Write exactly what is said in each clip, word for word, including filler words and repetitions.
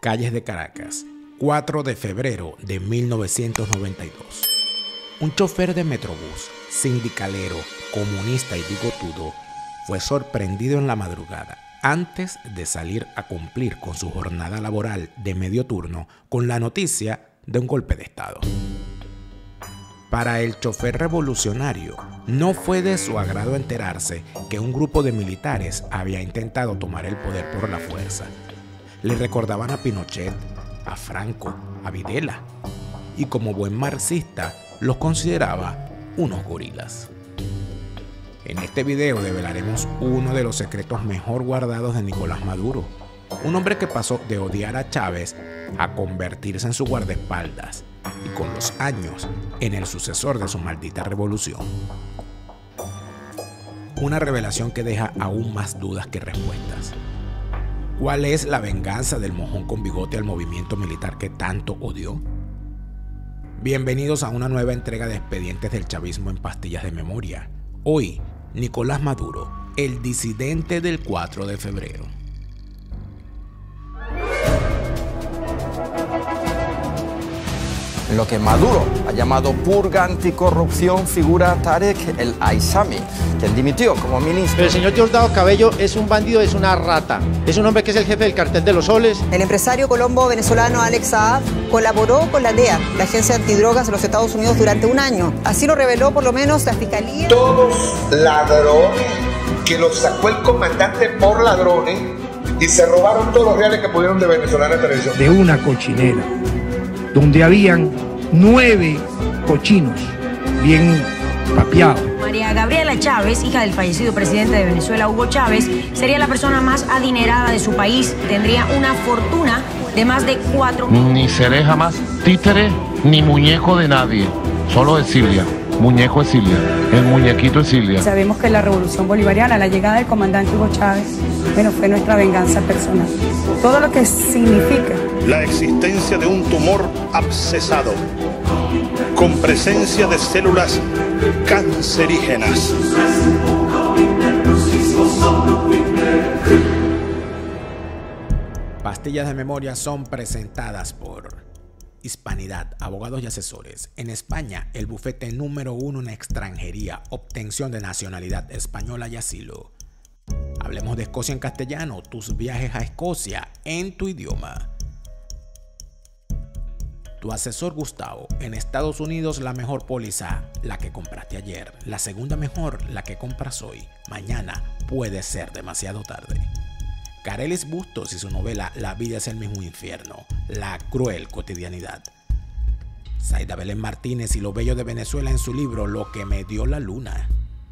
calles de Caracas, cuatro de febrero de mil novecientos noventa y dos. Un chofer de Metrobús, sindicalero, comunista y bigotudo, fue sorprendido en la madrugada, antes de salir a cumplir con su jornada laboral de medio turno, con la noticia de un golpe de Estado. Para el chofer revolucionario, no fue de su agrado enterarse que un grupo de militares había intentado tomar el poder por la fuerza. Le recordaban a Pinochet, a Franco, a Videla, y como buen marxista, los consideraba unos gorilas. En este video develaremos uno de los secretos mejor guardados de Nicolás Maduro, un hombre que pasó de odiar a Chávez a convertirse en su guardaespaldas y con los años en el sucesor de su maldita revolución. Una revelación que deja aún más dudas que respuestas. ¿Cuál es la venganza del mojón con bigote al movimiento militar que tanto odió? Bienvenidos a una nueva entrega de Expedientes del Chavismo en Pastillas de Memoria. Hoy, Nicolás Maduro, el disidente del cuatro de febrero. En lo que Maduro ha llamado purga anticorrupción figura Tarek El Aissami, quien dimitió como ministro. Pero el señor Diosdado Cabello es un bandido, es una rata. Es un hombre que es el jefe del cartel de los soles. El empresario colombo-venezolano Alex Saab colaboró con la D E A, la agencia antidrogas de los Estados Unidos, durante un año. Así lo reveló por lo menos la Fiscalía. Todos ladrones, que los sacó el comandante por ladrones y se robaron todos los reales que pudieron de Venezolana Televisión. De una cochinera, donde habían nueve cochinos bien papeados. María Gabriela Chávez, hija del fallecido presidente de Venezuela, Hugo Chávez, sería la persona más adinerada de su país. Tendría una fortuna de más de cuatro mil. Ni seré jamás títere ni muñeco de nadie, solo de Silvia. Muñeco es Silvia, el muñequito es Silvia. Sabemos que la revolución bolivariana, la llegada del comandante Hugo Chávez, bueno, fue nuestra venganza personal. Todo lo que significa la existencia de un tumor abscesado con presencia de células cancerígenas. Pastillas de Memoria son presentadas por Hispanidad, abogados y asesores. En España, el bufete número uno en extranjería, obtención de nacionalidad española y asilo. Hablemos de Escocia en castellano, tus viajes a Escocia en tu idioma. Tu asesor Gustavo, en Estados Unidos la mejor póliza, la que compraste ayer. La segunda mejor, la que compras hoy. Mañana puede ser demasiado tarde. Carelis Bustos y su novela La vida es el mismo infierno, la cruel cotidianidad. Zaida Belén Martínez y lo bello de Venezuela en su libro Lo que me dio la luna.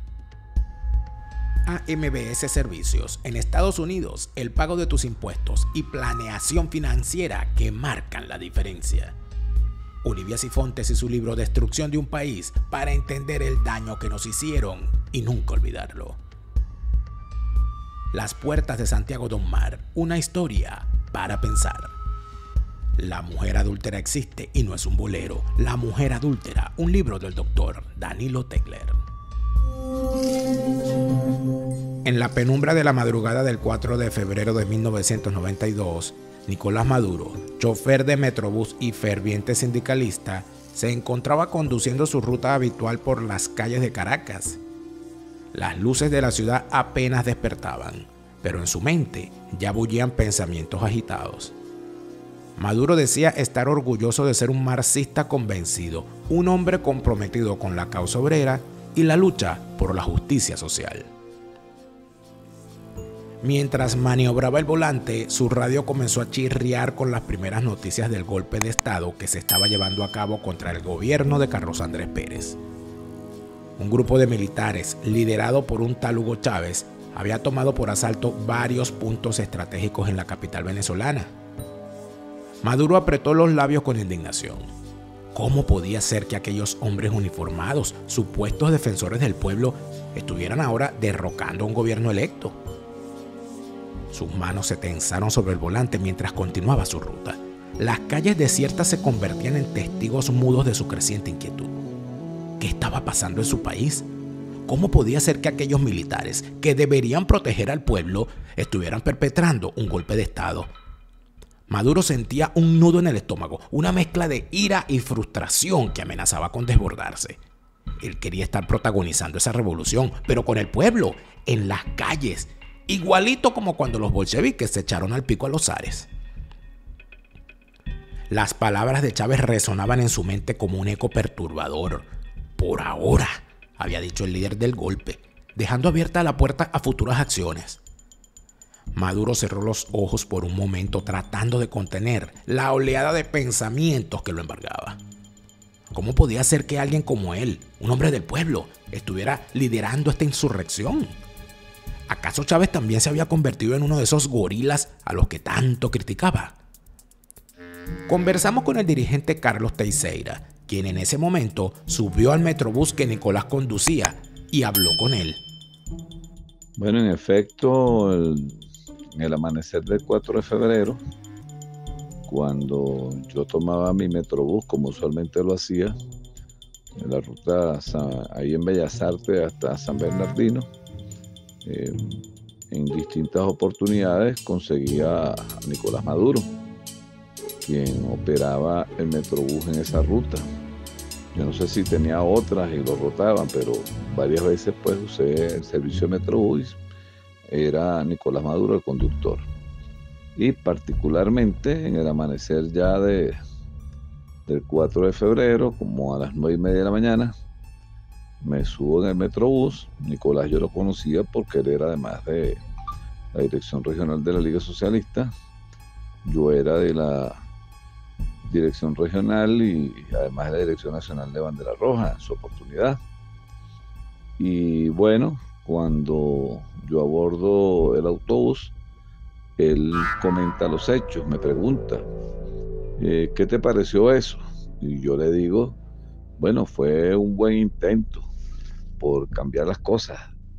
A M B S Servicios, en Estados Unidos, el pago de tus impuestos y planeación financiera que marcan la diferencia. Olivia Sifontes y su libro Destrucción de un país para entender el daño que nos hicieron y nunca olvidarlo. Las puertas de Santiago Don Mar, una historia para pensar. La mujer adúltera existe y no es un bolero. La mujer adúltera, un libro del doctor Danilo Tegler. En la penumbra de la madrugada del cuatro de febrero de mil novecientos noventa y dos, Nicolás Maduro, chofer de Metrobús y ferviente sindicalista, se encontraba conduciendo su ruta habitual por las calles de Caracas. Las luces de la ciudad apenas despertaban, pero en su mente ya bullían pensamientos agitados. Maduro decía estar orgulloso de ser un marxista convencido, un hombre comprometido con la causa obrera y la lucha por la justicia social. Mientras maniobraba el volante, su radio comenzó a chirriar con las primeras noticias del golpe de Estado que se estaba llevando a cabo contra el gobierno de Carlos Andrés Pérez. Un grupo de militares, liderado por un tal Hugo Chávez, había tomado por asalto varios puntos estratégicos en la capital venezolana. Maduro apretó los labios con indignación. ¿Cómo podía ser que aquellos hombres uniformados, supuestos defensores del pueblo, estuvieran ahora derrocando a un gobierno electo? Sus manos se tensaron sobre el volante mientras continuaba su ruta. Las calles desiertas se convertían en testigos mudos de su creciente inquietud. ¿Qué estaba pasando en su país? ¿Cómo podía ser que aquellos militares, que deberían proteger al pueblo, estuvieran perpetrando un golpe de Estado? Maduro sentía un nudo en el estómago, una mezcla de ira y frustración que amenazaba con desbordarse. Él quería estar protagonizando esa revolución, pero con el pueblo, en las calles, igualito como cuando los bolcheviques se echaron al pico a los zares. Las palabras de Chávez resonaban en su mente como un eco perturbador. Por ahora, había dicho el líder del golpe, dejando abierta la puerta a futuras acciones. Maduro cerró los ojos por un momento tratando de contener la oleada de pensamientos que lo embargaba. ¿Cómo podía ser que alguien como él, un hombre del pueblo, estuviera liderando esta insurrección? ¿Acaso Chávez también se había convertido en uno de esos gorilas a los que tanto criticaba? Conversamos con el dirigente Carlos Teixeira, quien en ese momento subió al metrobús que Nicolás conducía y habló con él. Bueno, en efecto, el, en el amanecer del cuatro de febrero, cuando yo tomaba mi metrobús, como usualmente lo hacía, en la ruta ahí en Bellas Artes hasta San Bernardino, eh, en distintas oportunidades conseguía a Nicolás Maduro, quien operaba el metrobús en esa ruta. Yo no sé si tenía otras y lo rotaban, pero varias veces pues usé el servicio de metrobús. Era Nicolás Maduro el conductor. Y particularmente en el amanecer ya de, del cuatro de febrero, como a las nueve y media de la mañana, me subo en el metrobús. Nicolás yo lo conocía porque él era además de la dirección regional de la Liga Socialista. Yo era de la dirección regional y además de la Dirección Nacional de Bandera Roja en su oportunidad. Y bueno, cuando yo abordo el autobús, él comenta los hechos, me pregunta, eh, ¿qué te pareció eso? Y yo le digo, bueno, fue un buen intento por cambiar las cosas.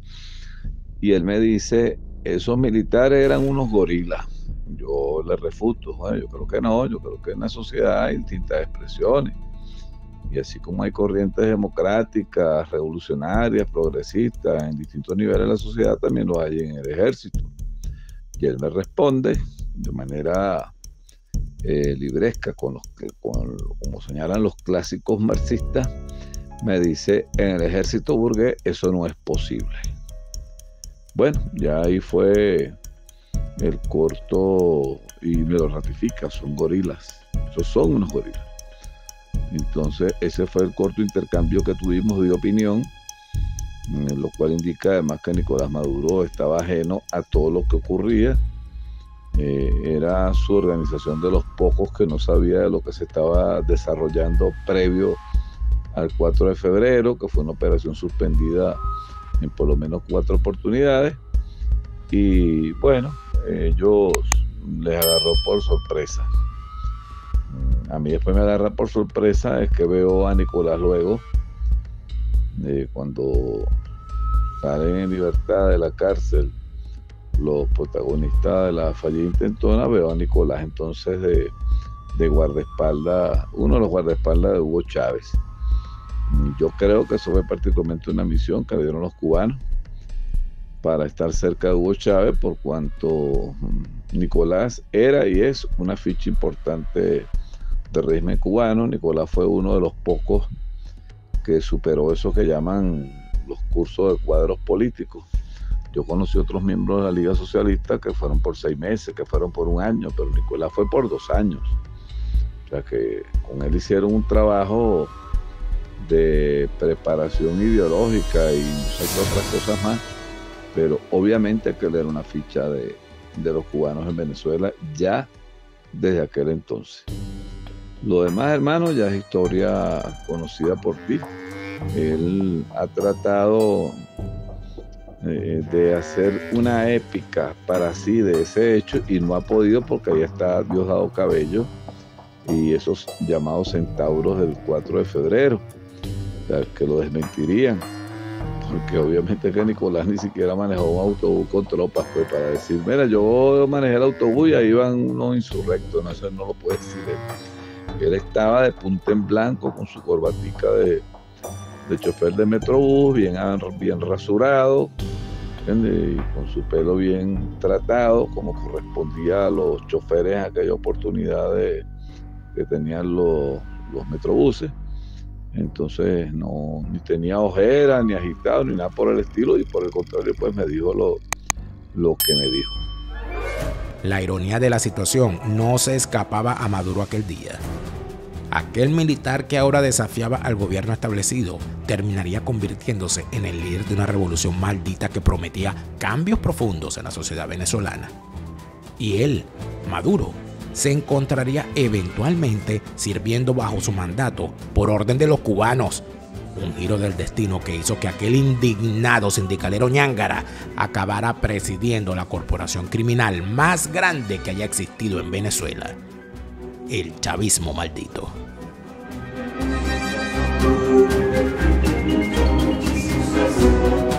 Y él me dice, esos militares eran unos gorilas. Yo le refuto, bueno, yo creo que no, yo creo que en la sociedad hay distintas expresiones. Y así como hay corrientes democráticas, revolucionarias, progresistas, en distintos niveles de la sociedad, también lo hay en el ejército. Y él me responde de manera eh, libresca, con los que, con, como señalan los clásicos marxistas, me dice, en el ejército burgués eso no es posible. Bueno, ya ahí fue el corto y me lo ratifica, son gorilas, esos son unos gorilas. Entonces ese fue el corto intercambio que tuvimos de opinión, lo cual indica además que Nicolás Maduro estaba ajeno a todo lo que ocurría. Eh, era su organización de los pocos que no sabía de lo que se estaba desarrollando previo al cuatro de febrero, que fue una operación suspendida en por lo menos cuatro oportunidades. Y bueno, ellos les agarró por sorpresa. A mí después me agarra por sorpresa es que veo a Nicolás luego, eh, cuando salen en libertad de la cárcel los protagonistas de la fallida intentona, veo a Nicolás entonces de, de guardaespaldas, uno de los guardaespaldas de Hugo Chávez. Yo creo que eso fue particularmente una misión que le dieron los cubanos para estar cerca de Hugo Chávez, por cuanto Nicolás era y es una ficha importante del régimen cubano. Nicolás fue uno de los pocos que superó eso que llaman los cursos de cuadros políticos. Yo conocí otros miembros de la Liga Socialista que fueron por seis meses, que fueron por un año, pero Nicolás fue por dos años. O sea que con él hicieron un trabajo de preparación ideológica y muchas otras cosas más, pero obviamente que él era una ficha de, de los cubanos en Venezuela ya desde aquel entonces. Lo demás, hermano, ya es historia conocida por ti. Él ha tratado eh, de hacer una épica para sí de ese hecho y no ha podido porque ahí está Diosdado Cabello y esos llamados centauros del cuatro de febrero, o sea, que lo desmentirían, porque obviamente que Nicolás ni siquiera manejó un autobús con tropas, pues para decir, mira, yo manejé el autobús y ahí iban unos insurrectos, no, eso no lo puede decir él. Él estaba de punta en blanco con su corbatica de, de chofer de metrobús, bien, bien rasurado, ¿entiendes? Y con su pelo bien tratado, como correspondía a los choferes en aquella oportunidad de, que tenían los, los metrobuses. Entonces no ni tenía ojeras, ni agitado, ni nada por el estilo, y por el contrario, pues me dijo lo, lo que me dijo. La ironía de la situación no se escapaba a Maduro aquel día. Aquel militar que ahora desafiaba al gobierno establecido terminaría convirtiéndose en el líder de una revolución maldita que prometía cambios profundos en la sociedad venezolana. Y él, Maduro, se encontraría eventualmente sirviendo bajo su mandato por orden de los cubanos. Un giro del destino que hizo que aquel indignado sindicalero ñángara acabara presidiendo la corporación criminal más grande que haya existido en Venezuela: el chavismo maldito. Thank you.